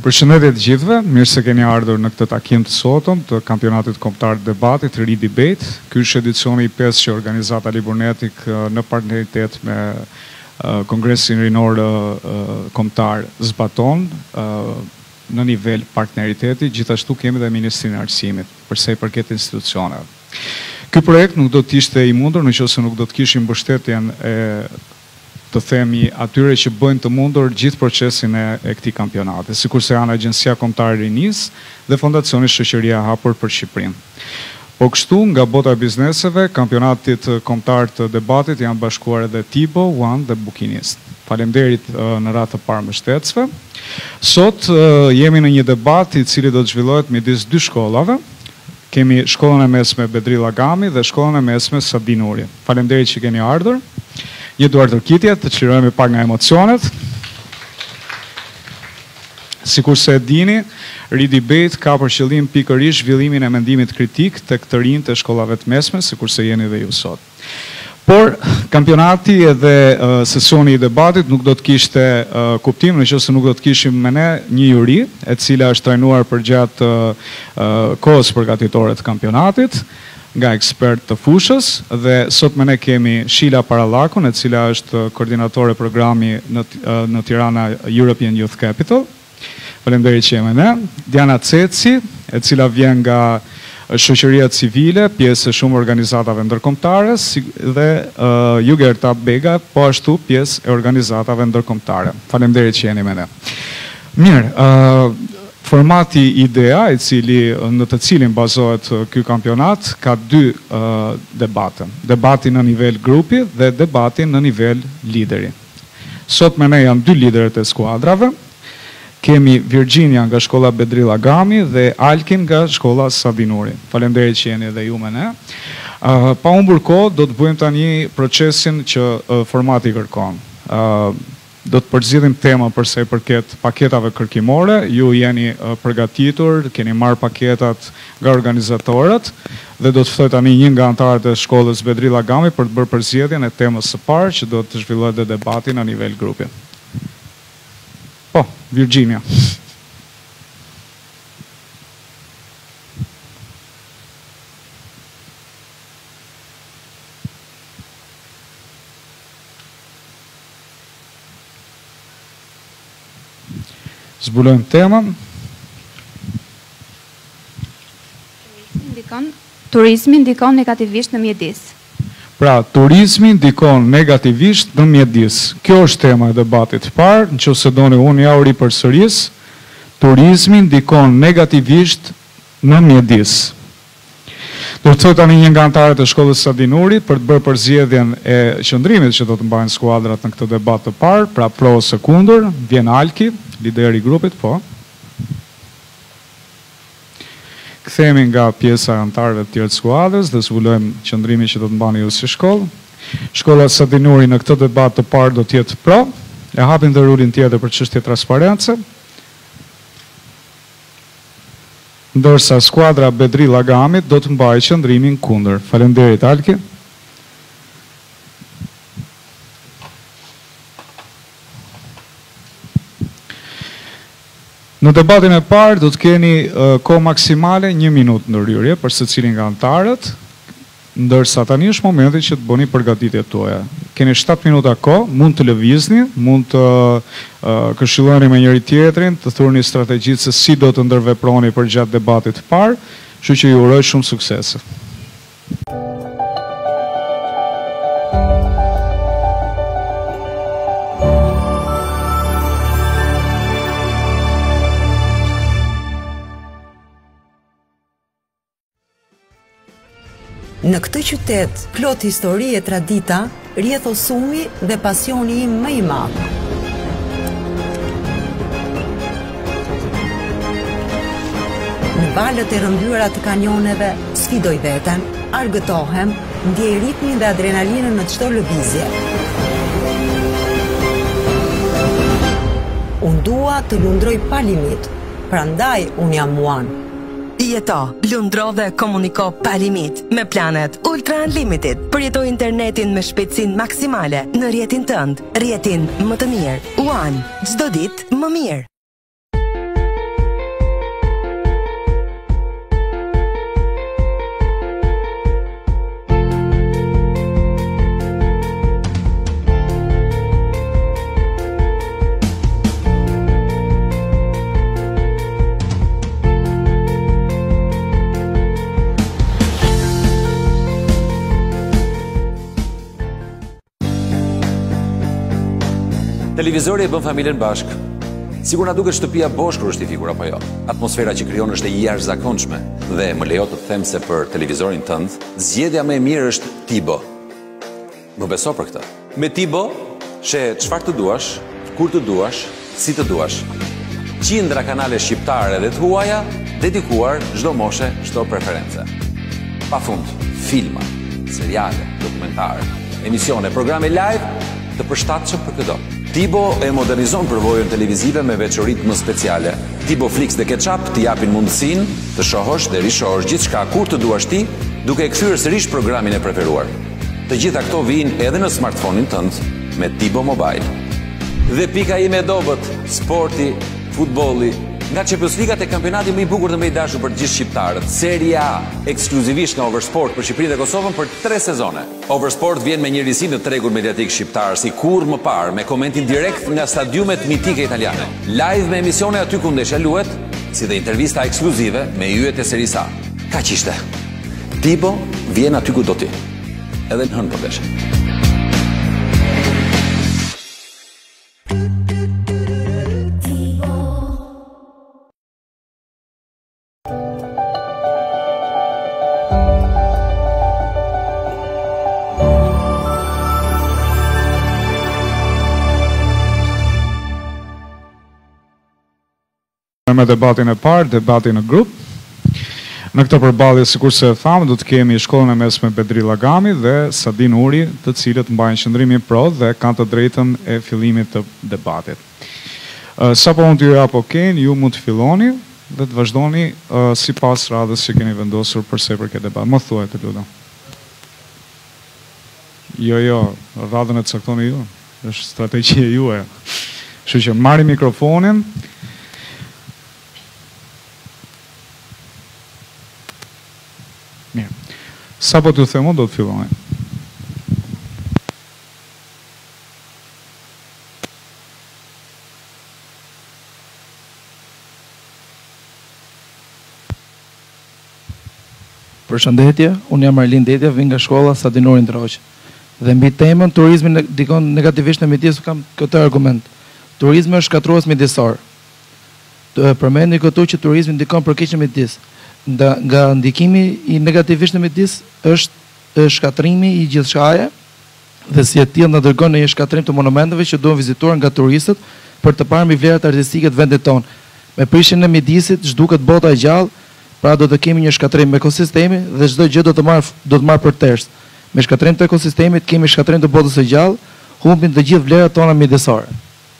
Përshëndetje të gjithëve, mirë se keni ardhur në këtë takim të sotëm të kampionatit kombëtar të debatit Redebate. Ky është edicioni i 5 që organizata Liburnetik në partneritet me Kongresin Rinor Kombëtar zbaton në nivel partneriteti, gjithashtu kemi dhe Ministrinë e Arsimit, përsa i përket institucioneve. Ky projekt nuk do të ishte i mundur nëse nuk do të kishim mbështetjen të themi atyre që bëjnë të mundur gjithë procesin e këtij kampionati, sikurse janë Agjencia Kombëtare e Rinisë dhe Fondacioni Shoqëria e Hapur për Shqipërinë. Po kështu, nga bota e bizneseve, kampionatit kombëtar të debatit janë bashkuar edhe Tibo, One dhe Bukinist. Faleminderit në radhë të parë mbështetësve. Sot jemi në një debat i cili do të zhvillohet midis dy shkollave. Kemi shkollën e mesme Bedril Agami dhe shkollën e mesme Sabin Uri. Faleminderit që keni ardhur. Një duar tërkitje, të çlirohemi pak nga emocionet. Sikur se e dini, Redebate ka për qëllim pikërisht zhvillimin e mendimit kritik tek të rinjtë të shkollave të mesme, sikur se jeni dhe ju sot. Por kampionati edhe sesioni i debatit nuk do të kishte kuptim nëse nuk do të kishim me ne një juri, e cila është trajnuar përgjatë kohës përgatitore të kampionatit, nga ekspert të fushës, dhe sot me ne kemi Shila Parallakun, e cila është koordinatore programi në Tirana European Youth Capital. Faleminderit që jemi ne. Diana Ceci, e cila vjen nga shoqëria civile, pjesë e shumë organizatave ndërkombëtare, dhe Jugerta Bega, po ashtu pjesë e organizatave ndërkombëtare. Faleminderit që jeni me ne. Mirë, formati idea në të cilin bazohet ky kampionat ka dy debate. Debati në nivel grupi dhe debati në nivel lideri. Sot me ne janë dy liderët e skuadrave. Kemi Virginia nga shkolla Bedril Agami dhe Alkin nga shkolla Sabin Uri. Faleminderit që jeni edhe ju me ne. Pa humbur kohë, do të bëjmë tani procesin që formati kërkon. Do të përzidhim tema përsa i përket paketave kërkimore, ju jeni përgatitur, keni marrë paketat nga organizatorët, dhe do të ftoj tani një nga antarët e shkollës Bedril Agami për të bërë përzidhjen e temës së parë që do të zhvillohet dhe debati në nivel grupi. Po, Virginia. Zbulojmë temën. Turizmi ndikon negativisht në mjedis. Pra, turizmi ndikon negativisht në mjedis. Kjo është tema e debatit parë, nëse doni unë ja u ripërsëris. Turizmi ndikon negativisht në mjedis. Do të thoj tani një nga antarët e shkollës Sabin Uri për të bërë përzgjedhjen e qëndrimit që do të mbajnë skuadrat në këtë debat të parë, pra pro ose kundër, vjen Alki, lideri i grupit, po. Kthehemi nga pjesa e antarëve të tjerë të skuadrës dhe zbulojmë qëndrimin që do të mbani ju si shkollë. Shkolla Sabin Uri në këtë debat të parë do të jetë pro. E hapim dhe rulin tjetër për çështje transparence. Ndërsa skuadra Bedril Agamit do të mbajë qëndrimin kundër. Faleminderit Alki. Në debatin e parë do të keni kohë maksimale 1 minutë ndërhyrje për secilin nga antarët, ndërsa tani është momenti që të bëni përgatitjet tuaja. Keni 7 minuta kohë, mund të lëvizni, mund të këshilloni me njëri tjetrin, të thurni strategjitë se si do të ndërveproni për gjatë debatit të parë, kështu që ju uroj shumë suksese. Në këtë qytet, plot histori e tradita, rrjedh osumi dhe pasioni im më i madh. Në valët e rëmbyera të kanjoneve, sfidoj veten, argëtohem, ndjej ritmin dhe adrenalinën në çdo lëvizje. Unë dua të lundroj pa limit, prandaj unë jam Muan. Jeto, lundro dhe komuniko pa limit me planet Ultra Unlimited. Përjetoj internetin me shpejtësinë maksimale në rrjetin tënd, rrjetin më të mirë. One, çdo ditë më mirë. Televizori e bën familjen bashk. Sigur na duket shtëpia bosh kur është i fikur apo jo. Atmosfera që krijon është e jashtëzakonshme dhe më lejo të them se për televizorin tënd, zgjedhja më e mirë është Tibo. Më beso për këtë. Me Tibo, she çfarë të duash, kur të duash, si të duash. Qindra kanale shqiptare dhe të huaja, dedikuar çdo moshe, çdo preferencë. Pafund, filma, seriale, dokumentar, emisione, programe live të përshtatshëm për këto. Tibo e modernizon përvojën televizive me veçoritë më speciale. Tibo Flix dhe Ketchup t'i japin mundësinë të shohësh dhe rishohësh gjithçka kur të duash ti, duke e kthyer sërish programin e preferuar. Të gjitha këto vijnë edhe në smartphone-in tënd me Tibo Mobile. Dhe pika ime e dobët, sporti, futbolli, nga Champions Liga e kampionati më i bukur dhe më i dashur për të gjithë shqiptarët. Serie A, ekskluzivisht nga Oversport për Shqipërinë dhe Kosovën për 3 sezone. Oversport vjen me njërisi në tregun mediatik shqiptar si kurrë më parë, me komentin direkt nga stadiumet mitike italiane. Live me emisione aty ku ndeshja luhet, si dhe intervista ekskluzive me yjet e Serie A. Kaq ishte. Tibo vjen aty ku do ti. Edhe në hënë për ndeshje. Me debatin e parë, debatin e grup. Në këtë përballje, sikur se e thamë, do të kemi shkollën e mesme Bedri Llagami dhe Sadin Uri, të cilët mbajnë qëndrimin pro dhe kanë të drejtën e fillimit të debatit. Sapo unë t'ju jap oken, ju mund të filloni dhe të vazhdoni sipas radhës që keni vendosur përsepër këtë debat. Më thuaj të lutem. Jo, radhën e caktoni ju. Është strategjia juaj. Kështu që marri mikrofonin. Mirë. Sa po t'ju themo, do të fillojnë. Përshëndetje, unë jam Arlin Detja, vin nga shkolla Sadinori Ndroq. Dhe mbi temën turizmi dikon negativisht në midis, kam këtë argument. Turizmi është shkatrues midisor. Përmendi këtu që turizmi ndikon për keq në midis. Nga ndikimi i negativisht në midis është shkatrimi i gjithçkaje dhe si e tillë na dërgon në një shkatrim të monumenteve që duhen vizituar nga turistët për të parë mbi vlerat artistike të vendit tonë. Me prishjen e midisit zhduket bota e gjallë, pra do të kemi një shkatrim me ekosistemi dhe çdo gjë do të marr për tërës. Me shkatrim të ekosistemit kemi shkatrim të botës së gjallë, humbin të gjithë vlerat tona midisore.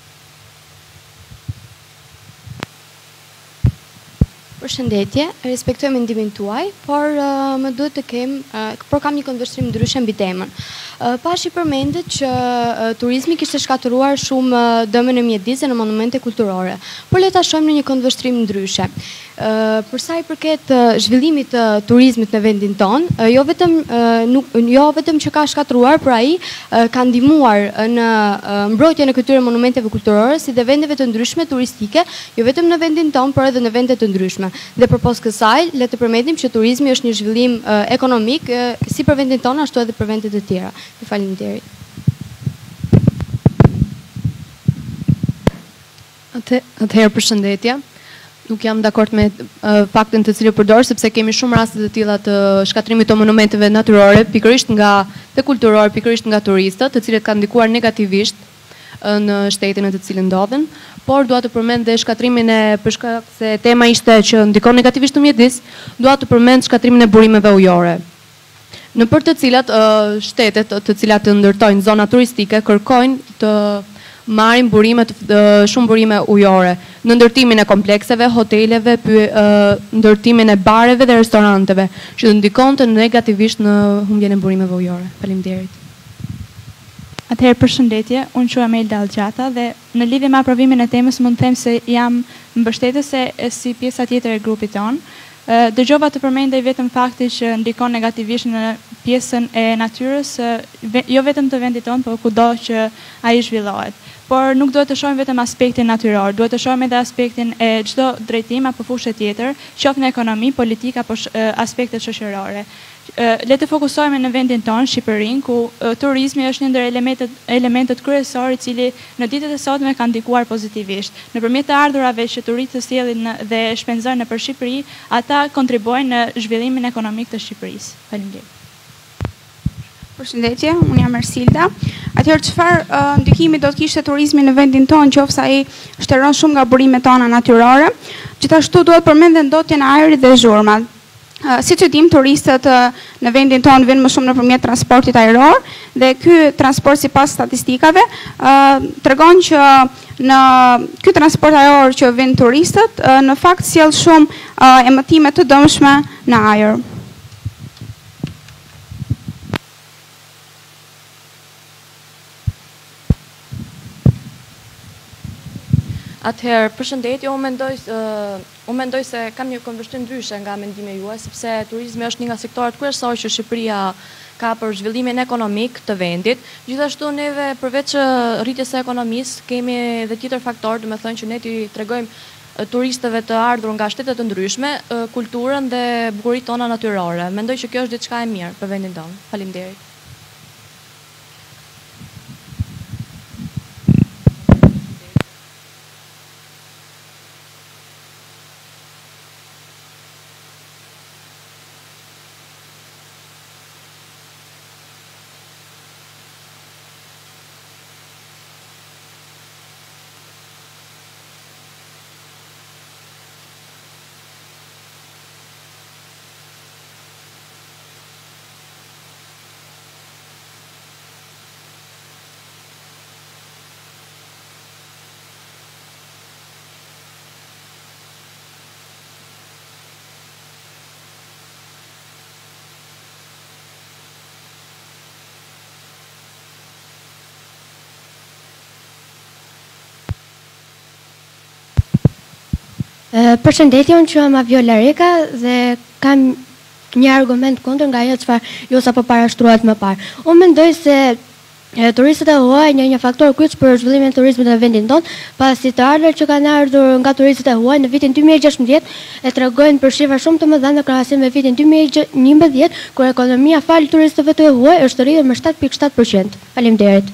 Përshëndetje, respektoj mendimin tuaj, por më duhet të por kam një këndvështrim ndryshe mbi temën. Pashi përmendet që turizmi kishte shkatëruar shumë dëmën e mjedis dhe në monumente kulturore, por le ta shohim në një këndvështrim ndryshe. Për sa i përket zhvillimit të turizmit në vendin tonë, jo vetëm që ka shkatëruar, por ai ka ndihmuar në mbrojtjen e këtyre monumenteve kulturore si dhe vendeve të ndryshme turistike, jo vetëm në vendin tonë, por edhe në vende të ndryshme. Dhe përpos kësaj, le të përmendim që turizmi është një zhvillim ekonomik si për vendin tonë ashtu edhe për vende të tjera. Faleminderit. Atëherë përshëndetje. Nuk jam dakord me faktin të cilin përdor, sepse kemi shumë raste të tilla të shkatrimit të monumenteve natyrore, pikërisht nga të kulturore, pikërisht nga turistët, të cilët kanë ndikuar negativisht në shtetin në të cilin ndodhen, por dua të përmend dhe shkatrimin për shkak se tema ishte që ndikon negativisht në mjedis, dua të përmend shkatrimin e burimeve ujore. Në për të cilat shtetet të cilat të ndërtojnë zona turistike kërkojnë të marrin shumë burime ujore në ndërtimin e komplekseve, hoteleve, ndërtimin e bareve dhe restoranteve, që ndikonte negativisht në humbjen e burimeve ujore. Faleminderit. Atëherë përshëndetje, unë quhem Elda Algjata dhe në lidhje me aprovimin e temës mund të them se jam mbështetëse si pjesa tjetër e grupit tonë. Dëgjova të përmendej vetëm fakti që ndikon negativisht në pjesën e natyrës, jo vetëm të vendit tonë, por kudo që ai zhvillohet. por nuk duhet të shohim vetëm aspektin natyror, duhet të shohim edhe aspektin e çdo drejtim apo fushë tjetër, qoftë në ekonomi, politik apo aspekte shoqërore. Le të fokusohemi në vendin tonë, Shqipërinë, ku turizmi është një ndër elementet kryesor i cili në ditët e sotme ka ndikuar pozitivisht. Nëpërmjet të ardhurave që turistët sjellin dhe shpenzojnë nëpër Shqipëri, ata kontribuojnë në zhvillimin ekonomik të Shqipërisë. Faleminderit. Përshëndetje, unë jam Ersilda. Atëherë çfarë ndikimi do të kishte turizmi në vendin tonë, qoftë ai shtëron shumë nga burimet tona natyrore. Gjithashtu duhet përmenden ndotjen e ajrit dhe zhurmat. Siç e dim, turistët në vendin tonë vijnë më shumë nëpërmjet transportit ajror dhe ky transport sipas statistikave tregon që në ky transport ajror që vijnë turistët në fakt sjell shumë emitime të dëmshme në ajër. Atëherë, përshëndetje, unë mendoj se kam një kundërshtim ndryshe nga mendimi juaj, sepse turizmi është një nga sektorët kryesor që Shqipëria ka për zhvillimin ekonomik të vendit. Gjithashtu neve përveç rritjes së ekonomisë, kemi edhe tjetër faktor, do të thënë që ne t'i tregojmë turistëve të ardhur nga shtete të ndryshme kulturën dhe bukuritë tona natyrore. Mendoj që kjo është diçka e mirë për vendin tonë. Faleminderit. Përshëndetje, unë quhem Viola Reka dhe kam një argument kundër nga ajo çfarë ju sapo parashtruat më parë. Unë mendoj se turistët e huaj janë një faktor kryes për zhvillimin e turizmit në vendin tonë, pasi të ardhur që kanë ardhur nga turistët e huaj në vitin 2016 e tregojnë për shifra shumë të mëdha në krahasim me vitin 2011, kur ekonomia fal turistëve të huaj është rritur me 7.7%. Faleminderit.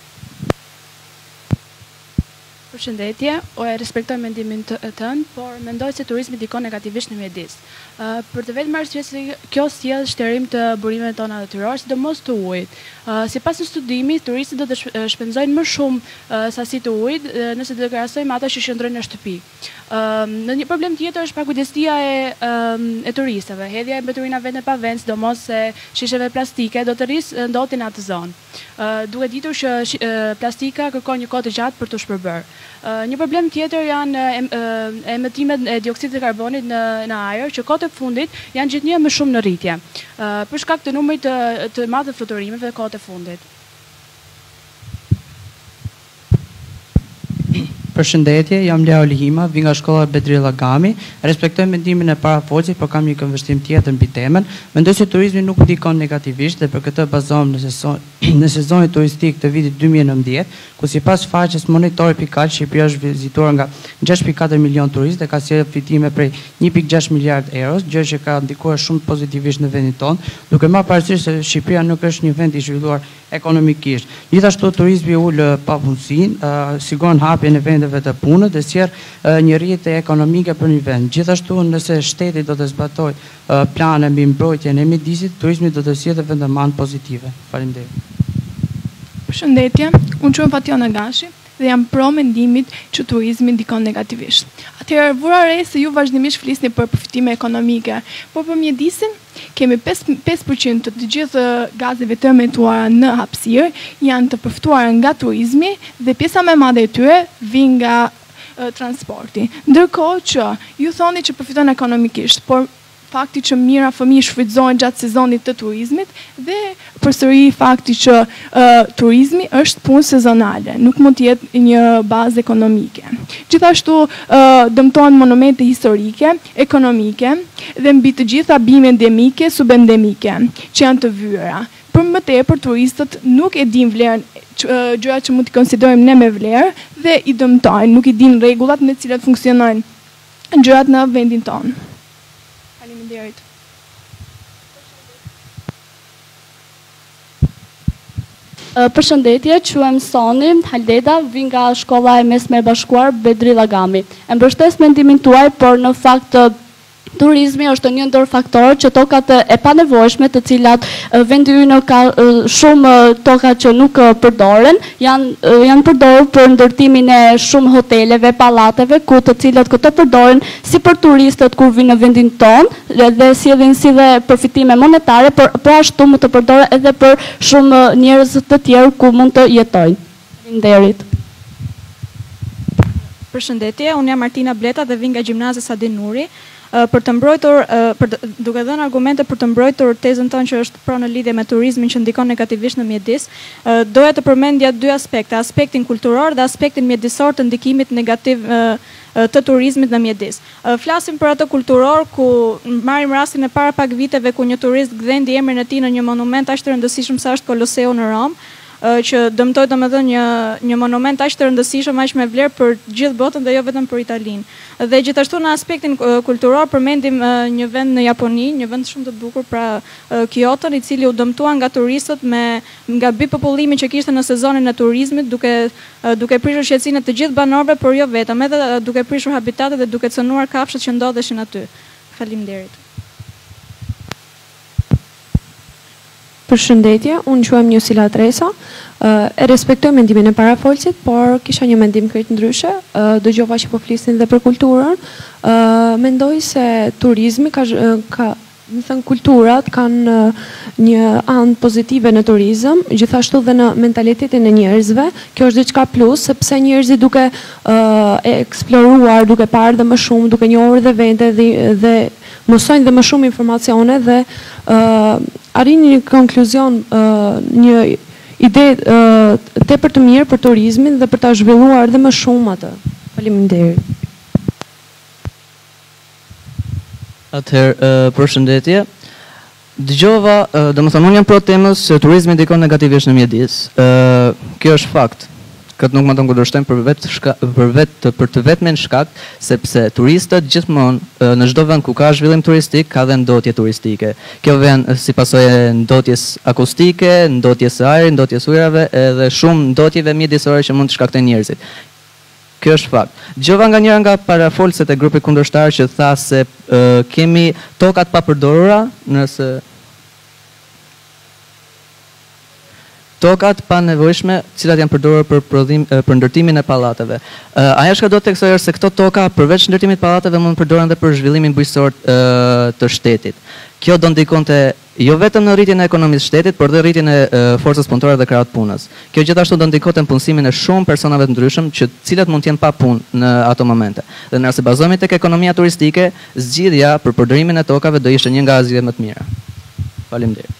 Përshëndetje, e respektoj mendimin tënd, por mendoj se turizmi ndikon negativisht në mjedis. Për të vetëm arsye se kjo sjell shtërim të burimeve tona natyrore, sidomos të ujit. Sipas një studimi, turistët do të shpenzojnë më shumë sasi të ujit nëse do të krahasojmë ata që qëndrojnë në shtëpi. Në një problem tjetër është pakujdesia e turistëve. Hedhja e mbeturinave në pavend, sidomos se shisheve plastike do të rrisë ndotjen atë zonë. Duhet ditur që plastika kërkon një kohë të gjatë për të shpërbërë. Një problem tjetër janë emetimet e dioksidit të karbonit në ajër, që kohët e fundit janë gjithnjë më shumë në rritje, për shkak të numrit të madh të fluturimeve në kohët e fundit. Përshëndetje, jam Leo Lihima, vi nga shkolla Bedrilla Gami. Respektoj mendimin e parafocit, por kam një këndvështrim tjetër mbi temën. Mendoj se turizmi nuk ndikon negativisht dhe për këtë bazohem në sezonin turistik të vitit 2019, ku sipas faqes Monitori.al Shqipëria është vizituar nga 6.4 milion turistë dhe ka sjellë fitime prej 1.6 miliard euros, gjë që ka ndikuar shumë pozitivisht në vendin tonë, duke marrë parasysh se Shqipëria nuk është një vend i zhvilluar ekonomikisht. Gjithashtu turizmi ul papunësinë, siguron hapjen e vendeve të punës dhe sjell një rritje ekonomike për një vend. Gjithashtu nëse shteti do të zbatojë plane mbi mbrojtjen e mjedisit, turizmi do të sjellë vendëmarrje pozitive. Faleminderit. Përshëndetje, unë quhem Fationa Gashi dhe jam pro mendimit që turizmi ndikon negativisht. Atëherë vura re se ju vazhdimisht flisni për përfitime ekonomike, por për mjedisin kemi 5% të gjithë gazeve të emetuara në hapësirë janë të përfituara nga turizmi dhe pjesa më e madhe e tyre vijnë nga transporti. Ndërkohë që ju thoni që përfiton ekonomikisht, por fakti që mira fëmijë shfrytëzohen gjatë sezonit të turizmit dhe përsëri fakti që turizmi është punë sezonale, nuk mund të jetë një bazë ekonomike. Gjithashtu dëmtohen monumente historike, ekonomike dhe mbi të gjitha bime endemike, subendemike, që janë të vyera. Për më tepër turistët nuk e din vlerën gjëra që mund t'i konsiderojmë ne me vlerë dhe i dëmtojnë, nuk i din rregullat me të cilat funksionojnë gjërat në vendin tonë. Faleminderit. Përshëndetje, quhem Soni Haldeda, vi nga shkolla e mesme e bashkuar Bedri Llagami. E mbështes mendimin tuaj, por në fakt turizmi është një ndër faktorë që tokat e panevojshme, të cilat vendi ynë ka shumë toka që nuk përdoren, janë përdorur për ndërtimin e shumë hoteleve, pallateve, ku të cilat këto përdoren si për turistët kur vinë në vendin tonë dhe sjellin si dhe përfitime monetare, por ashtu mund të përdoren edhe për shumë njerëz të tjerë ku mund të jetojnë. Faleminderit. Përshëndetje, unë jam Martina Bleta dhe vi nga Gjimnazi Sadi Nuri. Për të mbrojtur, duke dhënë argumente për të mbrojtur tezën tonë që është pro në lidhje me turizmin që ndikon negativisht në mjedis, doja të përmendja dy aspekte, aspektin kulturor dhe aspektin mjedisor të ndikimit negativ të turizmit në mjedis. Flasim për atë kulturor ku marrim rastin e para pak viteve ku një turist gdhendi emrin e tij në një monument aq të rëndësishëm sa është Koloseu në Rom, që dëmtoi domethënë një monument aq të rëndësishëm, aq me vlerë për gjithë botën dhe jo vetëm për Italinë. Dhe gjithashtu në aspektin kulturor përmendim një vend në Japoni, një vend shumë të bukur, pra Kyoton, i cili u dëmtua nga turistët nga mbi popullimin që kishte në sezonin e turizmit, duke prishur qetësinë të gjithë banorëve, por jo vetëm, edhe duke prishur habitatet dhe duke cënuar kafshët që ndodheshin aty. Faleminderit. Përshëndetje, unë quhem Njusila Tresa, e respektoj mendimin e parafolësit, por kisha një mendim krejt ndryshe, dëgjova që po flisnin dhe për kulturën, mendoj se turizmi kulturat kanë një anë pozitive në turizëm, gjithashtu dhe në mentalitetin e njerëzve. Kjo është diçka plus, sepse njerëzit duke eksploruar, duke parë dhe më shumë, duke njohur dhe vende dhe mësojnë dhe më shumë informacione dhe arrin një konkluzion, një ide tepër të mirë për turizmin dhe për ta zhvilluar dhe më shumë atë. Faleminderit. Atëherë, përshëndetje. Dëgjova, domethënë unë jam pro temës se turizmi ndikon negativisht në mjedis. Kjo është fakt. Këtë nuk më të kundërshtojmë për të vetmen shkak, sepse turistët gjithmonë në çdo vend ku ka zhvillim turistik ka dhe ndotje turistike. Kjo vjen si pasojë ndotjes akustike, ndotjes së ajrit, ndotjes ujrave edhe shumë ndotjeve mjedisore që mund të shkaktojnë njerëzit. Kjo është fakt. Dëgjova nga njëra nga parafolësit e grupit kundërshtar që tha se kemi tokat pa përdorura, tokat pa nevojshme, cilat janë përdorur për ndërtimin e pallateve. Ajo që do të theksoj është se këto toka përveç ndërtimit të pallateve mund të përdoren edhe për zhvillimin bujqësor të shtetit. Kjo do ndikonte jo vetëm në rritjen e ekonomisë së shtetit, por edhe rritjen e forcës punëtore dhe krahut punës. Kjo gjithashtu do ndikonte në punësimin e shumë personave të ndryshëm, cilat mund të jenë pa punë në ato momente. Dhe nëse bazohemi tek ekonomia turistike, zgjidhja për përdorimin e tokave do ishte një nga zgjidhjet më të mira. Faleminderit.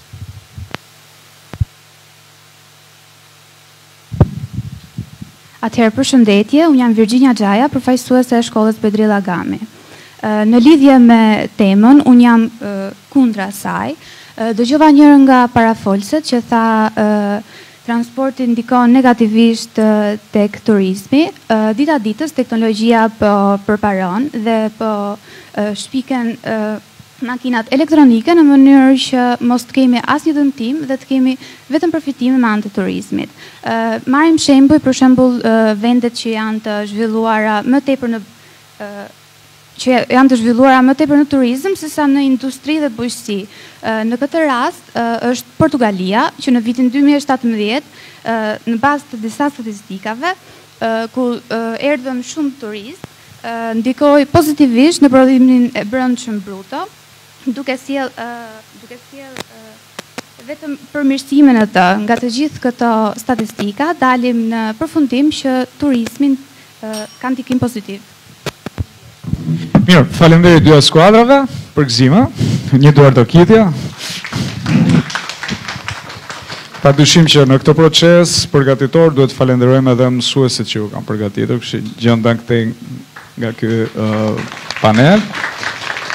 Atëherë, përshëndetje, unë jam Virginia Gjaja, përfaqësuese e shkollës Bedri Llagami. Në lidhje me temën, unë jam kundra saj. Dëgjova njërë nga parafolësit që tha transporti ndikon negativisht tek turizmi. Dita ditës, teknologjia po përparon dhe po shpiken makinat elektronike në mënyrë që mos të kemi asnjë dëmtim dhe të kemi vetëm përfitime me anë të turizmit. Marrim shembull, për shembull, vendet që janë të zhvilluara më tepër në turizëm sesa në industri dhe bujqësi. Në këtë rast është Portugalia, që në vitin 2017 në bazë të disa statistikave ku erdhën shumë turistë, ndikoi pozitivisht në prodhimin e brendshëm bruto, duke sjell vetëm përmirësimin e të. Nga të gjithë këto statistika dalim në përfundim që turizmin ka ndikim pozitiv. Mirë, faleminderit dy skuadrave për gëzime, një duar të kitja. Padyshim që në këtë proces përgatitor duhet falenderojmë edhe mësuesit që u kanë përgatitur, kështu gjenda këtej nga ky panel.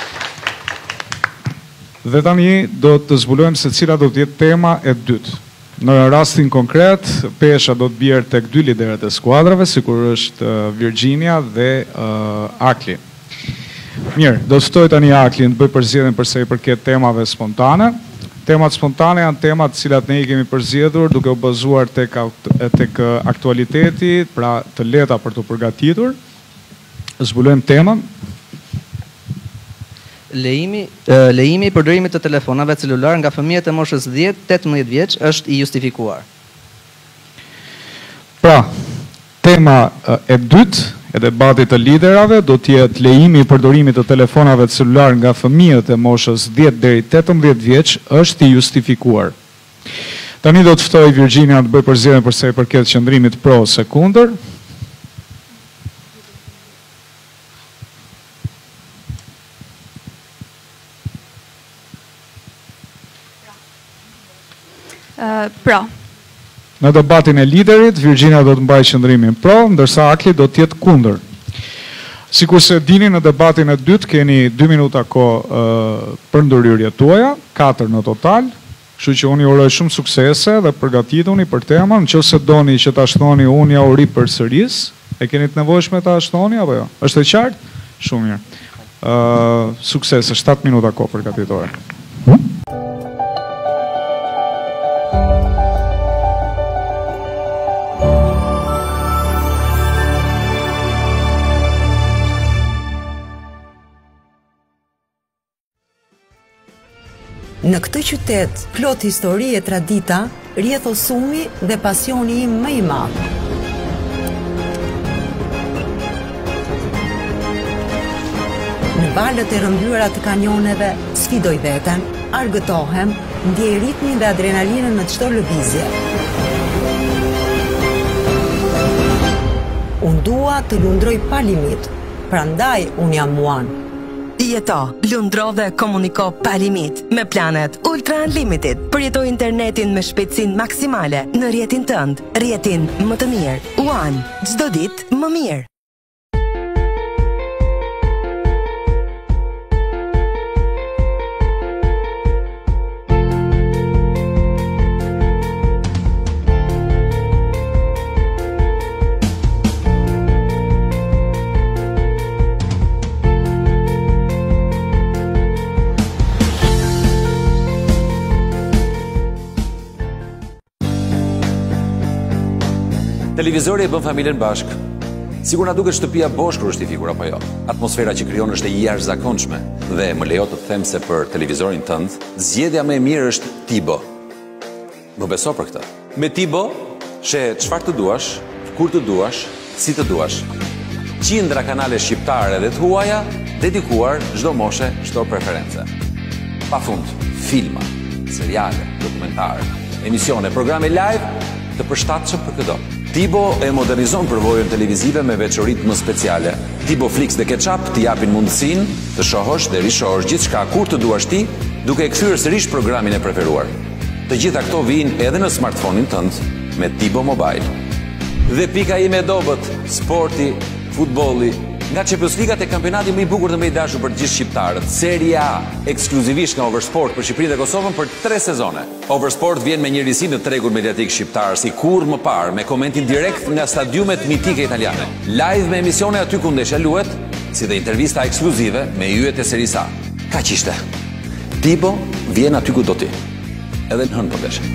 Dhe tani do të zbulojmë se cila do të jetë tema e dytë. Në rastin konkret, pesha do të bjerë tek dy liderët e skuadrave, sikur është Virginia dhe Akli. Mirë, do të ftoj tani Aklin të bëj përzgjedhjen për sa i përket temave spontane. Temat spontane janë temat të cilat ne i kemi përzgjedhur duke u bazuar tek aktualiteti, pra të lehta për të përgatitur. Zbulojmë temën. Lejimi i përdorimit të telefonave celular nga fëmijët e moshës 10-18 vjeç është i justifikuar. Pra, tema e dytë e debatit të liderave do të jetë lejimi i përdorimit të telefonave celular nga fëmijët e moshës 10 deri 18 vjeç është i justifikuar. Tani do të ftoj Virginia të bëjë përzgjedhjen për sa i përket qëndrimit pro ose kundër. Pro. Në debatin e liderit, Virginia do të mbajë qëndrimin pro, ndërsa Akli do të jetë kundër. Sikur se dini, në debatin e dytë keni 2 minuta kohë për ndërhyrjet tuaja, 4 në total, kështu që unë ju uroj shumë suksese dhe përgatituni për temën. Nëse doni që ta shtoni, unë ja u ri përsëris. E keni të nevojshme ta shtoni apo jo? Është e qartë? Shumë mirë. Suksese, 7 minuta kohë përgatitore. Në këtë qytet, plot histori e tradita, rrjedh osumi dhe pasioni im më i madh. Në valët e rrëmbyera të kanjoneve, sfidoj veten, argëtohem, ndjej ritmin dhe adrenalinën në çdo lëvizje. Unë dua të lundroj pa limit, prandaj unë jam Muan. Jeto, lundro dhe komuniko pa limit me planet Ultra Unlimited. Përjetoj internetin me shpejtësinë maksimale në rrjetin tënd, rrjetin më të mirë. One, çdo ditë më mirë. Televizori e bën familjen bashk. Sigur na duket shtëpia bosh kur është i fikur apo jo. Atmosfera që krijon është e jashtëzakonshme dhe më lejo të them se për televizorin tënd, zgjedhja më e mirë është Tibo. Më beso për këtë. Me Tibo, she çfarë të duash, kur të duash, si të duash. Qindra kanale shqiptare dhe të huaja, dedikuar çdo moshe, çdo preferencë. Pafund, filma, seriale, dokumentar, emisione, programe live të përshtatshëm për këto. Tibo e modernizon përvojën televizive me veçoritë më speciale. Tibo Flix dhe Ketchup t'i japin mundësinë të shohësh dhe rishohësh gjithçka kur të duash ti, duke e kthyer sërish programin e preferuar. Të gjitha këto vijnë edhe në smartphone-in tënd me Tibo Mobile. Dhe pika ime e dobët, sporti, futbolli, nga Champions Liga e kampionati më i bukur dhe më i dashur për të gjithë shqiptarët, Serie A, ekskluzivisht nga Oversport për Shqipërinë dhe Kosovën për 3 sezone. Oversport vjen me një risi në tregun mediatik shqiptar si kurrë më parë, me komentin direkt nga stadiumet mitike italiane. Live me emisione aty ku ndeshja luhet, si dhe intervista ekskluzive me yjet e Serie A. Kaq ishte. Tibo vjen aty ku do ti. Edhe në hënë për ndeshje.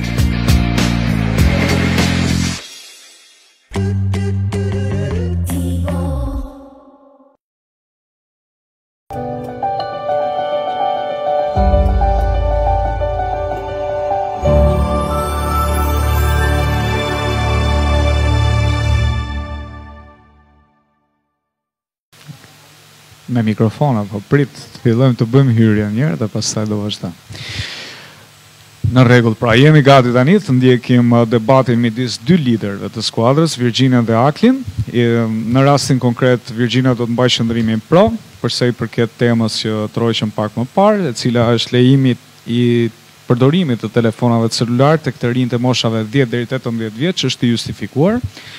Me mikrofona, po prit, të fillojmë të bëjmë hyrje njërë dhe pastaj do vazhdojmë. Në rregull, pra jemi gati tani të ndjekim debatin midis dy liderëve të skuadrës, Virginia dhe Aklin. Në rastin konkret, Virginia do të mbajë qëndrimin pro, përsa i përket temës që trojqëm pak më parë, e cila është lejimi i përdorimit të telefonave celular tek të rinjtë e moshave 10 deri 18 vjeç është i justifikuar.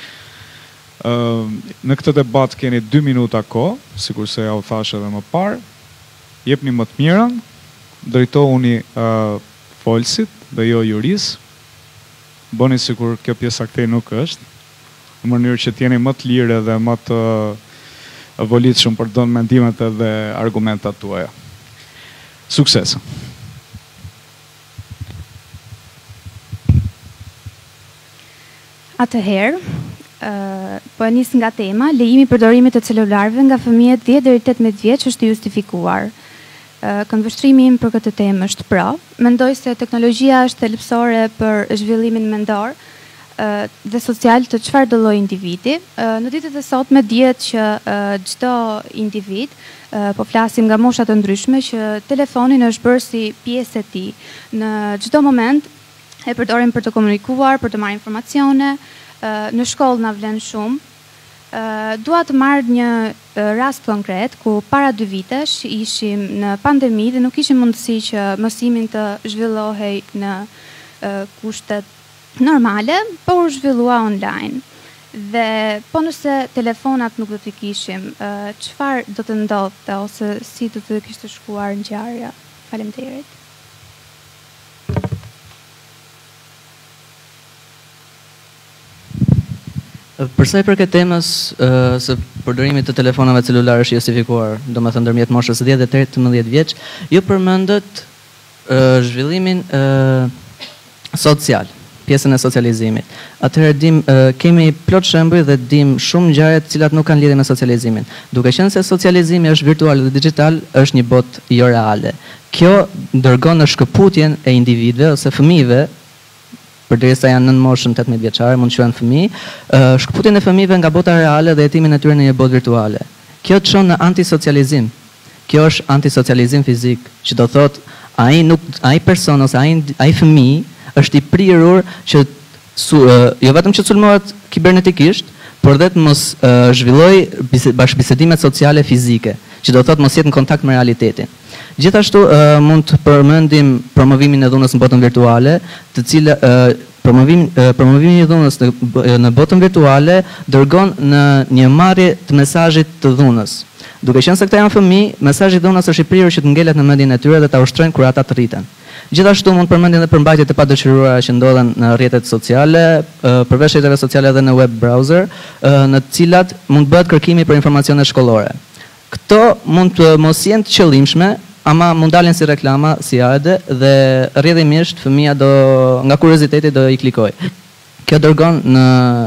Në këtë debat keni 2 minuta kohë, sikur se ja u thash edhe më parë. Jepni më të mirën, drejtohuni folësit dhe jo juris. bëni sikur kjo pjesa këtej nuk është, në mënyrë që t'jeni më të lirë dhe më të volitshëm për të dhënë mendimet edhe argumentat tuaja. Sukses! Atëherë, po e nis nga tema, lejimi i përdorimit të celularëve nga fëmijët 10 deri 18 vjeç është i justifikuar. Këndvështrimi im për këtë temë është pro. Mendoj se teknologjia është thelbësore për zhvillimin mendor dhe social të çfarëdo lloji individi. Në ditët e sotme dihet që çdo individ, po flasim nga mosha të ndryshme, që telefonin është bërë si pjesë e tij. Në çdo moment e përdorim për të komunikuar, për të marrë informacione, në shkollë na vlen shumë. Dua të marr një rast konkret ku para 2 vitesh ishim në pandemi dhe nuk kishim mundësi që mësimin të zhvillohej në kushtet normale, por u zhvillua online. Dhe po nëse telefonat nuk do t'i kishim, çfarë do të ndodhte ose si do të kishte shkuar ngjarja? Faleminderit. Përsa i përket temës së përdorimit të telefonave celulare është justifikuar, domethënë ndërmjet moshës 10 dhe 18 vjeç, ju përmendët zhvillimin social, pjesën e socializimit. Atëherë kemi plot shembuj dhe dim shumë ngjarje të cilat nuk kanë lidhje me socializimin. Duke qenë se socializimi është virtual dhe digital, është një botë jo reale. Kjo dërgon në shkëputjen e individëve ose fëmijëve, përderisa janë nën moshën 18 vjeçare, mund të quhen fëmijë, shkëputjen e fëmijëve nga bota reale dhe hetimin e tyre në një botë virtuale. Kjo çon në antisocializim. Kjo është antisocializim fizik, që do thotë ai person ose ai fëmijë është i prirur që jo vetëm që sulmohet kibernetikisht, por dhe të mos zhvilloj bashkëbisedimet sociale fizike, që do thotë mos jetë në kontakt me realitetin. Gjithashtu mund të përmendim promovimin e dhunës në botën virtuale, të cilë promovimi i dhunës në botën virtuale dërgon në një marrje të mesazhit të dhunës. Duke qenë se këta janë fëmijë, mesazhi i dhunës është i prirur që të ngelet në mendjen e tyre dhe ta ushtrojnë kur ata të rriten. Gjithashtu mund përmendim edhe përmbajtjet e padëshiruara që ndodhen në rrjetet sociale, përveç rrjeteve sociale edhe në web browser, në të cilat mund bëhet kërkimi për informacione shkollore. Këto mund të mos jenë të qëllimshme, ama mund dalin si reklama, si ade, dhe rrjedhimisht fëmia nga kurioziteti do i klikoj. Kjo dërgon në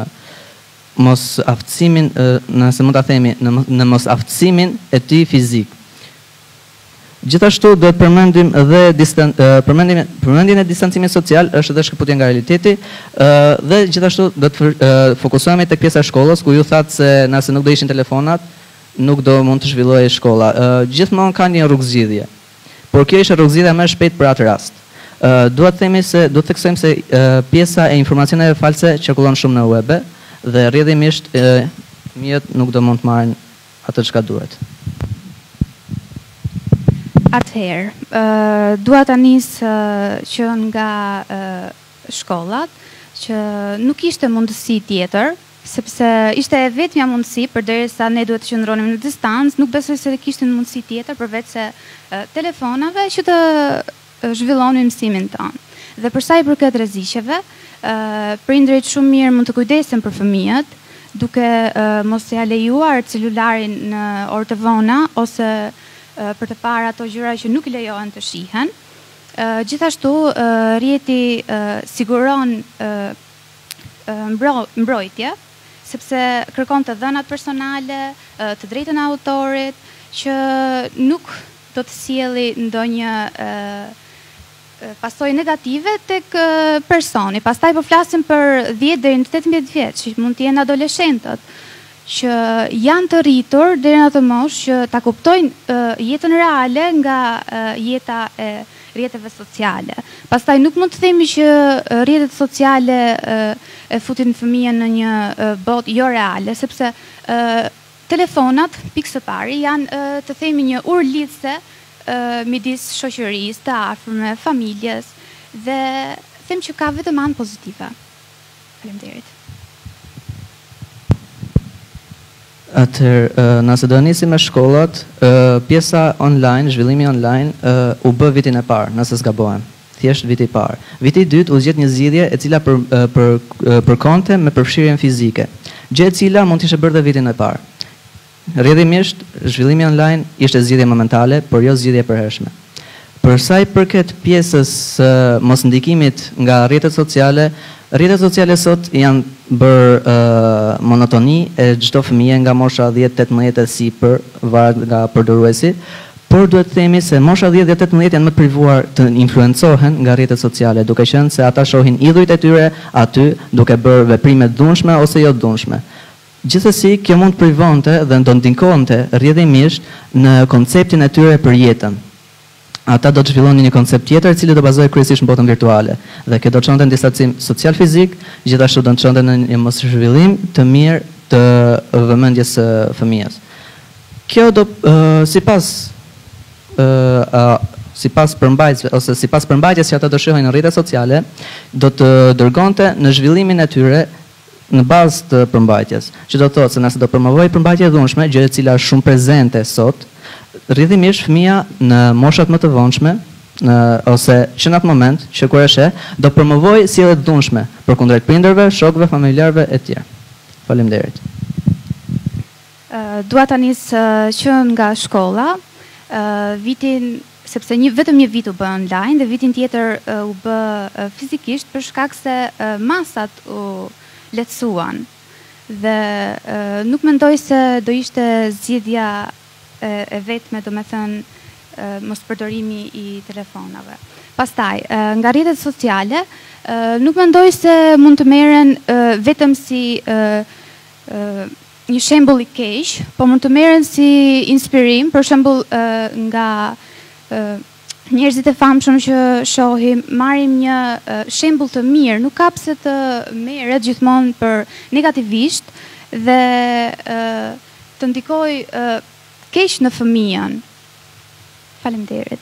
mos aftësimin, nëse mund ta themi, në mos aftësimin e tij fizik. Gjithashtu do të përmendim edhe përmendjen e distancimit social është edhe shkëputje nga realiteti, dhe gjithashtu do të fokusohemi tek pjesa e shkollës ku ju thatë se nëse nuk do ishin telefonat, nuk do mund të zhvillohej shkolla. Gjithmonë ka një rrugëzgjidhje. Por kjo ishte rrugëzgjidhja më e shpejtë për atë rast. Duhet të theksojmë se pjesa e informacioneve false qarkullon shumë në web dhe rrjedhimisht fëmijët nuk do mund të marrin atë çka duhet. Atëherë, dua ta nis që nga shkollat që nuk ishte mundësi tjetër, sepse ishte e vetmja mundësi, përderisa ne duhet të qëndronim në distancë, nuk besoj se kishte mundësi tjetër përveç se telefonave që të zhvillonin mësimin tonë. Dhe për sa i përket rreziqeve, prindërit shumë mirë mund të kujdesen për fëmijët, duke mos ia lejuar celularin në orë të vona ose për të parë ato gjëra që nuk i lejohen të shihen. Gjithashtu rrjeti siguron mbrojtje, sepse kërkon të dhënat personale, të drejtën e autorit, që nuk do të sjellë ndonjë pasojë negative tek personi. Pastaj po flasim për 10 deri në 18 vjeç, që mund të jenë adoleshentët, që janë të rritur deri në atë moshë që ta kuptojnë jetën reale nga jeta e rrjeteve sociale. Pastaj nuk mund të themi që rrjetet sociale e futin fëmijën në një botë jo reale, sepse telefonat, pikë së pari, janë të themi një urlidhse midis shoqërisë, të afërme, familjes, dhe them që ka vetëm anë pozitive. Faleminderit. Atëherë, nëse do nisim me shkollat, pjesa online, zhvillimi online, u bë vitin e parë, nëse s'gabohem. thjesht viti i parë. Viti i dytë u zgjedh një zgjidhje e cila përkonte me përfshirjen fizike, gjë e cila mund të ishte bërë dhe vitin e parë. Rrjedhimisht, zhvillimi online ishte zgjidhje momentale, por jo zgjidhje e përhershme. Për sa i përket pjesës mos ndikimit nga rrjetet sociale sot janë bërë monotoni e çdo fëmije nga mosha 10-18 e sipër, varet nga përdoruesi, por duhet të themi se mosha 10-18 janë më të privuar të influencohen nga rrjetet sociale, duke qenë se ata shohin idhujt e tyre aty duke bërë veprime të dhunshme ose jo të dhunshme. Gjithsesi, kjo mund të privonte dhe do ndikkonte rrjedhimisht në konceptin e tyre për jetën. Ata do të zhvillonin një koncept tjetër i cili do bazohej kryesisht në botën virtuale dhe kjo do të çonte në distancim social fizik, gjithashtu do të çonte në një mos zhvillim të mirë të vëmendjes së fëmijës. Kjo do sipas përmbajtjeve ose sipas përmbajtjes që ata do shohin në rrjetet sociale, do të dërgonte në zhvillimin e tyre në bazë të përmbajtjes, që do të thotë se nëse do promovoj përmbajtje e dhunshme, gjë e cila është shumë prezente sot, rrjedhimisht fëmia në moshat më të vonshme ose që në atë moment që kur është do promovoj sjellje të dhunshme përkundrejt prindërve, shokëve, familjarëve e tjerë. Faleminderit. Dua ta nis që nga shkolla, sepse vetëm një vit u bë online dhe vitin tjetër u bë fizikisht për shkak se masat u lehtësuan. Dhe nuk mendoj se do ishte zgjidhja e vetme, do me thënë mos përdorimi i telefonave. Pastaj, nga rrjetet sociale, nuk mendoj se mund të merren vetëm si një shembull i keq, po mund të merren si inspirim, për shembull nga njerëzit e famshëm që shohim, marrim një shembull të mirë, nuk ka pse të merret gjithmonë për negativisht dhe të ndikoj keq në fëmijën. Faleminderit.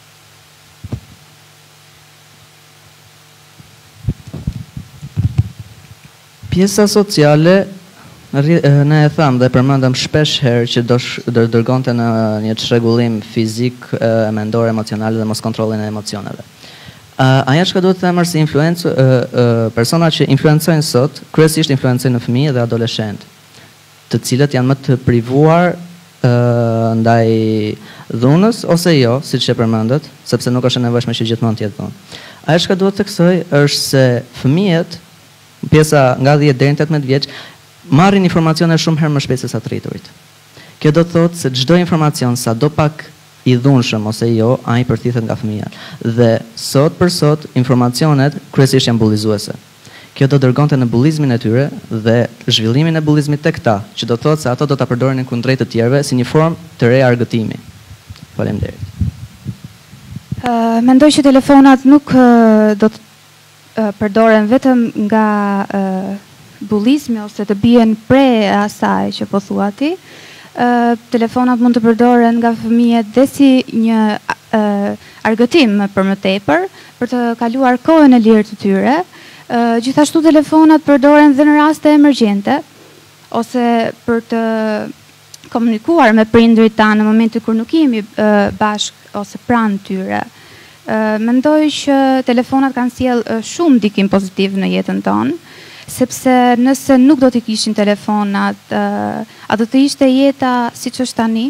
Pjesa sociale, ne e thamë dhe përmendëm shpesh herë që do dërgonte në një çrregullim fizik, mendor, emocional dhe mos kontrollin e emocioneve. Ajo që duhet të themër si persona që influencojnë sot, kryesisht influencojnë në fëmijë dhe adoleshentë, të cilët janë më të privuar ndaj dhunës ose jo, siç e përmendët, sepse nuk është e nevojshme që gjithmonë të jetë dhunë. Ajo që duhet të theksoj është se fëmijët, pjesa nga 10 deri në 18 vjeç, marrin informacione shumë herë më shpejt se sa të rriturit. Kjo do të thotë se çdo informacion sado pak i dhunshëm ose jo, ai përthithet nga fëmia. Dhe sot për sot informacionet kryesisht janë bullizuese. Kjo do dërgonte në bullizmin e tyre dhe zhvillimin e bullizmit tek ta, që do thotë se ato do ta përdorin kundrejt të tjerëve si një formë të re argëtimi. Faleminderit. Mendoj që telefonat nuk do të përdoren vetëm nga bullizmi ose të bien pre asaj që po thua ti. Telefonat mund të përdoren nga fëmijët dhe si një argëtim për më tepër, për të kaluar kohën e lirë të tyre. Gjithashtu telefonat përdoren dhe në raste emergjente ose për të komunikuar me prindrit tanë në momentin kur nuk jemi bashkë ose pranë tyre. Mendoj që telefonat kanë sjell shumë ndikim pozitiv në jetën tonë, sepse nëse nuk do t'i kishin telefonat, a do të ishte jeta siç është tani?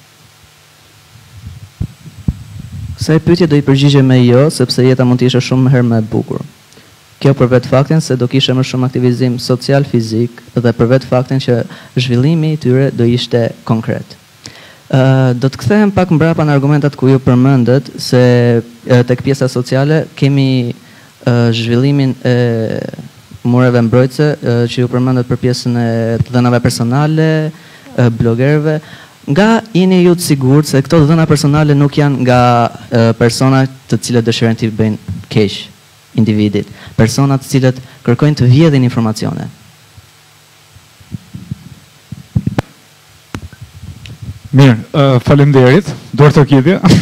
Kësaj pyetje do i përgjigjem me jo, sepse jeta mund të ishte shumë herë më e bukur. Kjo për vetë faktin se do kishe më shumë aktivizim social, fizik dhe për vetë faktin që zhvillimi i tyre do ishte konkret. Do të kthehem pak mbrapa në argumentat ku ju përmendët se tek pjesa sociale kemi zhvillimin e mureve mbrojtëse që ju përmendët për pjesën e të dhënave personale, blogerëve. Nga jeni ju të sigurt se këto dhëna personale nuk janë nga persona të cilët dëshirojnë t'i bëjnë keq individit, persona të cilët kërkojnë të vjedhin informacione. Mirë, faleminderit. Duart të kidhje.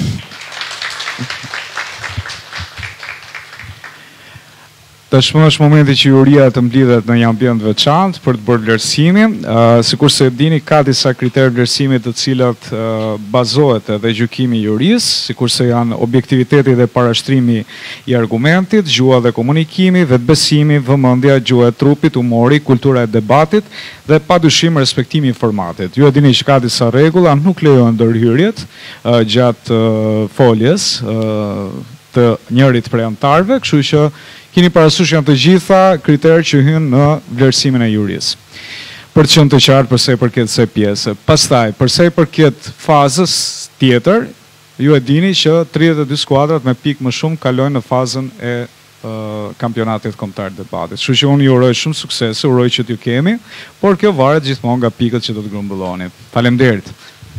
Tashmë është momenti që juria të mblidhet në një ambient veçantë për të bërë vlerësimin. Sikurse e dini, ka disa kriterë vlerësimit të cilat bazohet edhe gjykimi i jurisë, sikurse janë objektiviteti dhe parashtrimi i argumentit, gjuha dhe komunikimi, vetbesimi, vëmendja, gjuha e trupit, humori, kultura e debatit dhe padyshim respektimi i formatit. Ju e dini që ka disa rregulla, nuk lejohen ndërhyrjet gjatë foljes të njërit prej anëtarëve, kështu që keni parasysh janë të gjitha kriterë që hynë në vlerësimin e jurisë. Për të qenë të qartë përse i përket kësaj pjese. Pastaj, përse i përket fazës tjetër, ju e dini që 32 skuadrat me pikë më shumë kalojnë në fazën e kampionatit kombëtar debatit. Kështu që unë ju uroj shumë suksese, uroj që t'ju kemi, por kjo varet gjithmonë nga pikët që do të grumbulloni. Faleminderit.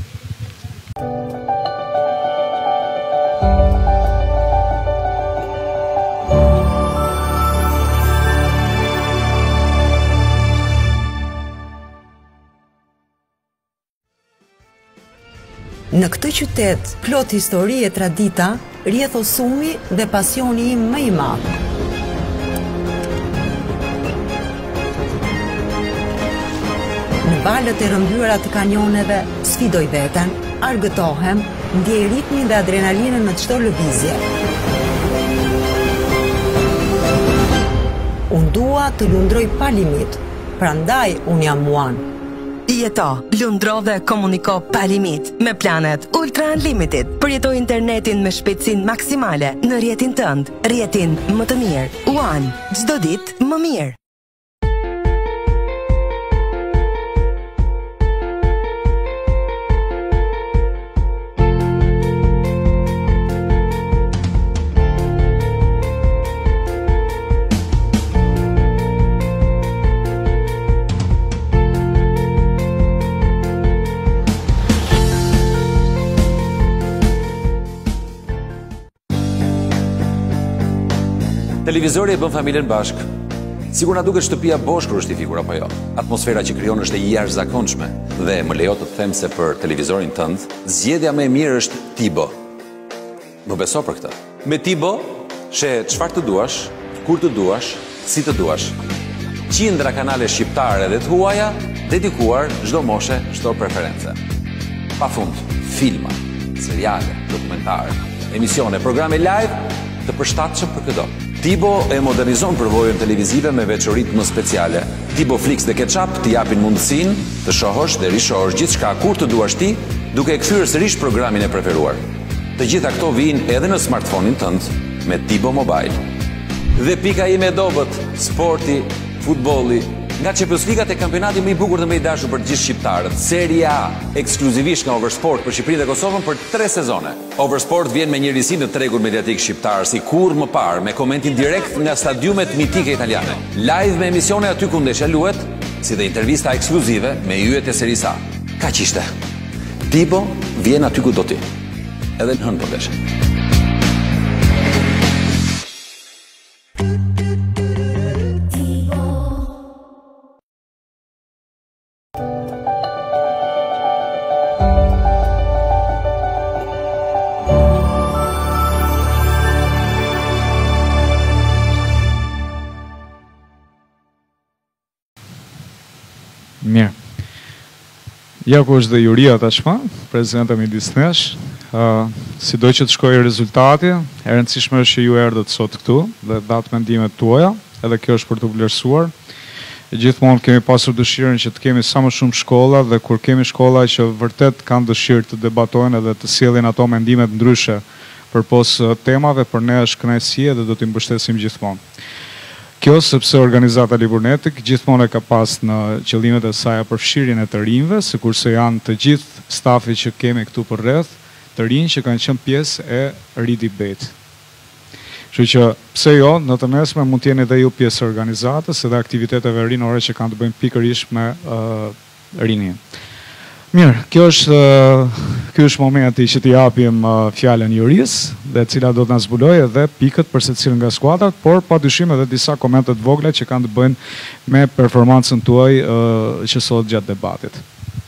Në këtë qytet, plot histori e tradita, rrjedh osumi dhe pasioni im më i madh. Në valët e rëmbyra të kanjoneve, sfidoj veten, argëtohem, ndjej ritmin dhe adrenalinën në çdo lëvizje. Unë dua të lundroj pa limit, prandaj unë jam Muan. Jeto, lundro dhe komuniko pa limit me planet Ultra Unlimited. Përjetoj internetin me shpejtësinë maksimale në rrjetin tënd, rrjetin më të mirë. One, çdo ditë më mirë. Televizori e bën familjen bashk. Sigur na duket shtëpia Boshkër është i fikur apo jo. Atmosfera që krijon është e jashtëzakonshme dhe më lejo të them se për televizorin tënd, zgjedhja më e mirë është Tibo. Më beso për këtë. Me Tibo, she çfarë të duash, kur të duash, si të duash. Qindra kanale shqiptare dhe të huaja, dedikuar çdo moshe, çdo preferencë. Pafund, filma, seriale, dokumentare, emisione, programe live të përshtatshëm për këto. Tibo e modernizon përvojën televizive me veçoritë më speciale. Tibo Flix dhe Ketchup t'i japin mundësinë të shohësh dhe rishohësh gjithçka kur të duash ti, duke e kthyer sërish programin e preferuar. Të gjitha këto vijnë edhe në smartphone-in tënd me Tibo Mobile. Dhe pika ime e dobët, sporti, futbolli, nga Champions League-at e kampionati më i bukur dhe më i dashur për të gjithë shqiptarët. Serie A, ekskluzivisht nga Oversport për Shqipërinë dhe Kosovën për 3 sezone. Oversport vjen me një risi në tregun mediatik shqiptar si kur më parë, me komentin direkt nga stadiumet mitike italiane. Live me emisione aty ku ndeshja luhet, si dhe intervista ekskluzive me yjet e Serie A. Kaq ishte. Tibo vjen aty ku do ti. Edhe në hënë për ndeshje. Mirë. Ja ku është dhe juria tashmë, prezidenta midis nesh. Sido që të shkojë rezultati, e rëndësishme është që ju erdhët sot këtu dhe datë mendimet tuaja, edhe kjo është për të vlerësuar. Gjithmonë kemi pasur dëshirën që të kemi sa më shumë shkolla dhe kur kemi shkolla që vërtet kanë dëshirë të debatojnë edhe të sjellin ato mendimet ndryshe përpos temave, për ne është kënaqësi dhe do t'i mbështesim gjithmonë. Kjo sepse organizata Liburnetik gjithmonë e ka pas në qëllimet e saj përfshirjen e të rinjve, sikurse janë të gjithë stafi që kemi këtu për rreth, të rinj që kanë qenë pjesë e Ridebate. Kështu që pse jo, në të mesme mund të jeni edhe ju pjesë e organizatës edhe aktiviteteve rinore që kanë të bëjnë pikërisht me rinin. Mirë, ky është momenti që t'i japim fjalën jurisë, dhe cila do të na zbulojë edhe pikët për secilin nga skuadrat, por padyshim edhe disa komente të vogla që kanë të bëjnë me performancën tuaj që sot gjatë debatit.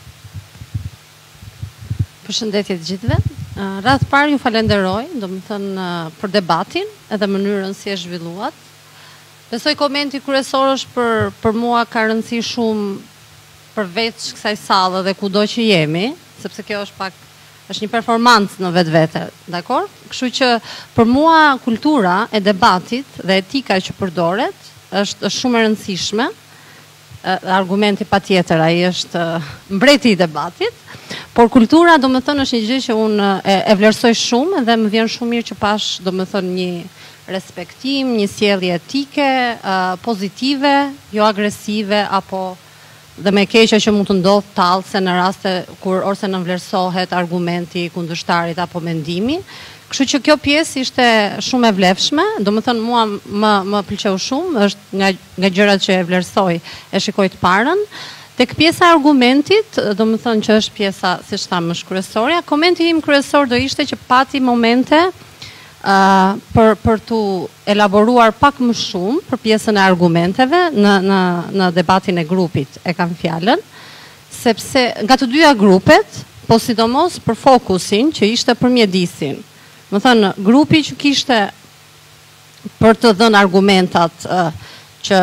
Përshëndetje të gjithëve. Radh parë ju falenderoj, domethënë për debatin edhe mënyrën si e zhvilluat. Besoj komenti kryesor është për mua ka rëndësi shumë përveç kësaj sallë dhe kudo që jemi, sepse kjo është një performancë në vetvete, dakor? Kështu që për mua kultura e debatit dhe etika që përdoret është shumë e rëndësishme. Argumenti patjetër, ai është mbreti i debatit, por kultura do më thënë është një gjë që unë e vlerësoj shumë dhe më vjen shumë mirë që pash do më thënë një respektim, një sjellje etike, pozitive, jo agresive apo dhe me keqja që mund të ndodhë tallse në raste kur ose nënvlerësohet argumenti kundërshtarit apo mendimi. Kështu që kjo pjesë ishte shumë e vlefshme, do më thënë mua më pëlqeu shumë, është nga gjërat që e vlerësoj, e shikoj të parën. Tek pjesa e argumentit, do më thënë që është pjesa, siç thamë, është kryesorja. Komenti im kryesor do ishte që pati momente për të elaboruar pak më shumë për pjesën e argumenteve në debatin e grupit e kam fjalën, sepse nga të dyja grupet, po sidomos për fokusin që ishte për mjedisin. Më thënë, grupi që kishte për të dhënë argumentat që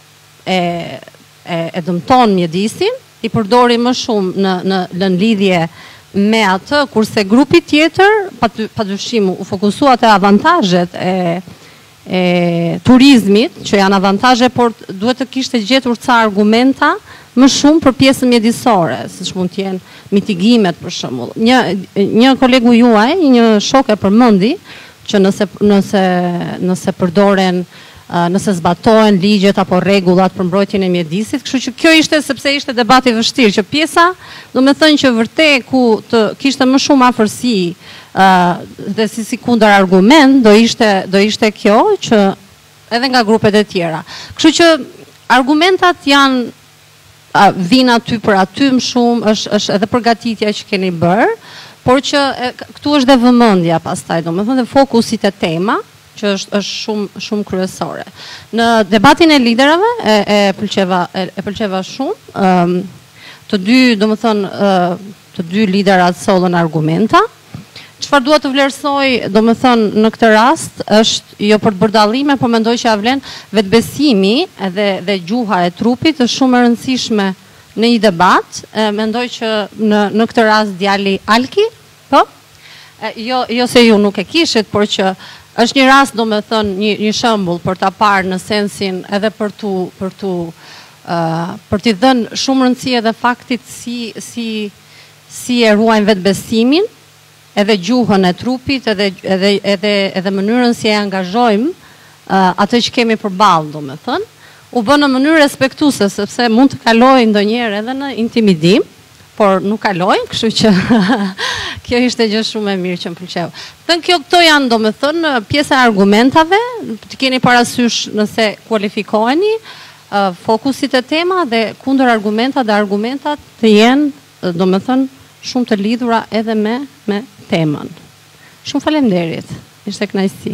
e dëmton mjedisin, i përdori më shumë në lidhje me atë, kurse grupi tjetër, padyshim u fokusua te avantazhet e turizmit, që janë avantazhe, por duhet të kishte gjetur ca argumenta më shumë për pjesën mjedisore, siç mund të jenë mitigimet për shembull. Një kolegu juaj, një shok e përmendi që nëse përdoren nëse zbatohen ligjet apo rregullat për mbrojtjen e mjedisit, kështu që kjo ishte sepse ishte debati vështirë, që pjesa, do me thënë që vërtet ku të kishte më shumë afërsi dhe si kundër argument, do ishte kjo që edhe nga grupet e tjera. Kështu që argumentat vinë aty për aty më shumë, është edhe përgatitja që keni bërë, por që këtu është dhe vëmendja pastaj, do me thënë dhe fokusit e tema, që është shumë kryesore. Në debatin e liderave e pëlqeva shumë, të dy liderat sollën argumenta. Çfarë dua të vlerësoj, do më thënë në këtë rast, është jo për të bërë dallime, po mendoj që avlen vetbesimi dhe gjuha e trupit është shumë e rëndësishme në një debat. Mendoj që në këtë rast djali Alki, po? Jo se ju nuk e kishit, por që është një rast, do me thënë, një shembull për ta parë në sensin edhe për t'i dhënë shumë rëndësi edhe faktit si e ruajnë vetbesimin, edhe gjuhën e trupit, edhe mënyrën si e angazhojmë atë që kemi përballë, do me thënë, u bë në mënyrë respektuese, sepse mund të kalojë ndonjëherë edhe në intimidim, por nuk kalojnë, kështu që kjo ishte gjë shumë e mirë që më pëlqeu. Këto janë, do me thënë, pjesa e argumentave, të keni parasysh nëse kualifikoheni, fokusit e tema dhe kundër argumentat dhe argumentat të jenë, do me thënë, shumë të lidhura edhe me temën. Shumë faleminderit, ishte kënaqësi.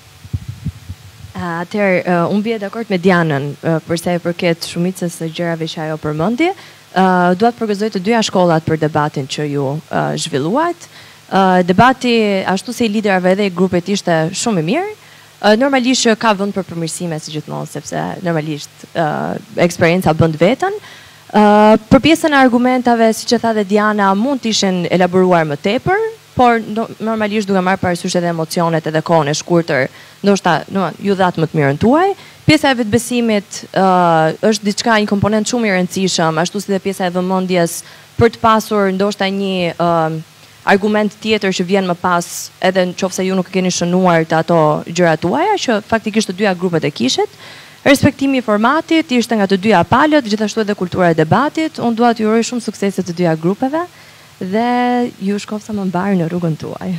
Atëherë, unë bie dakord me Dianën përsa e përket shumicës së gjërave që ajo përmendi. Dua të përgëzoj të dyja shkollat për debatin që ju zhvilluat. Debati, ashtu se i liderave dhe i grupit, ishte shumë i mirë. Normalisht që ka vend për përmirësime si gjithmonë, sepse normalisht eksperienca bën veten. Për pjesën e argumentave, siç e tha dhe Diana, mund të ishin elaboruar më tepër, por normalisht duke marrë parasysh edhe emocionet edhe kohën e shkurtër, ndoshta ju dhatë më të mirën tuaj. Pjesa e vetbesimit është diçka, një komponent shumë i rëndësishëm, ashtu si dhe pjesa e vëmendjes për të pasur ndoshta një argument tjetër që vjen më pas, edhe nëse ju nuk e keni shënuar të ato gjërat tuaja, që faktikisht të dyja grupet e kishit. Respektimi i formatit ishte nga të dyja palët, gjithashtu edhe kultura e debatit. Unë dua t'ju uroj shumë suksese të dyja grupeve dhe ju shkofsa më mbarë në rrugën tuaj.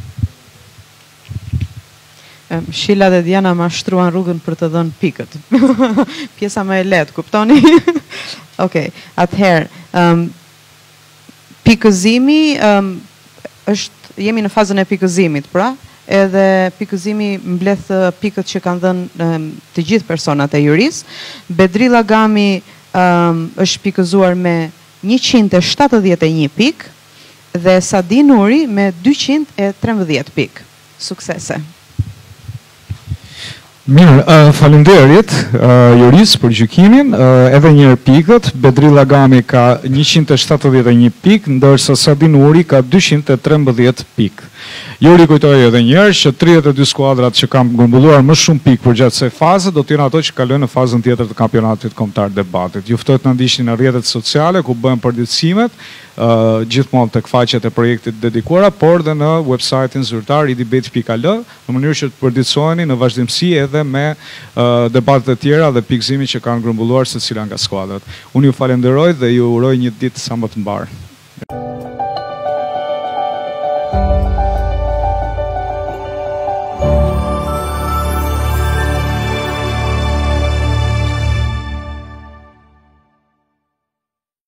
Shila dhe Diana ma shtruan rrugën për të dhënë pikët. Pjesa më e lehtë, kuptoni? Okej, atëherë, pikëzimi jemi në fazën e pikëzimit, pra, edhe pikëzimi mbledh pikët që kanë dhënë të gjithë personat e juris. Bedrilla Gami është pikëzuar me 171 pikë dhe Sadi Nuri me 213 pikë. Suksese. Mirë, faleminderit Juris për gjykimin, edhe njërë pikët, Bedrilla Gami ka 171 pikë, ndërsa Sadin Uri ka 213 pikë. Juri kujtoj edhe njërë që 32 skuadrat që kam grumbulluar më shumë pikë për gjatë se fazë, do t'jena ato që kalojnë në fazën tjetër të kampionatit kombëtar debatit. Juftojt në ndishni në rrjetet sociale, ku bëhen përditësimet, gjithmonë të faqet e projektit dedikuara, por dhe në website-in zyrtar idibet.al, në mënyrë që të përditësojni në vazhdimsi edhe me debatet e tjera dhe pikëzimi që kanë grumbulluar se cila nga skuadrat. Unë ju falenderoj dhe ju uroj një ditë sa më të mbarë.